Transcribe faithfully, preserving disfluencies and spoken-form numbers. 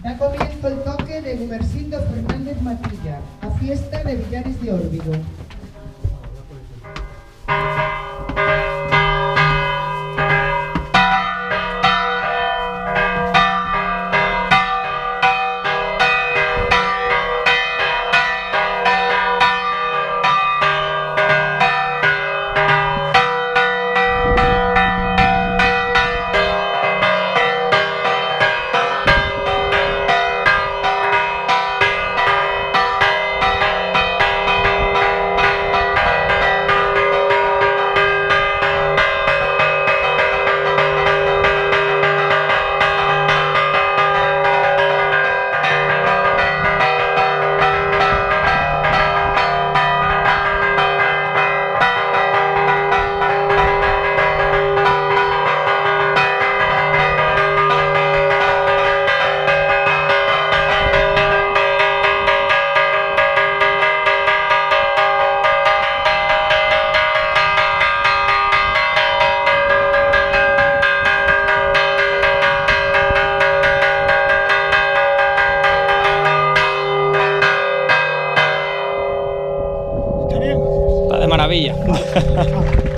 Da comienzo el toque de Gumersindo Fernández Matilla, a fiesta de Villares de Órbigo. Está de maravilla.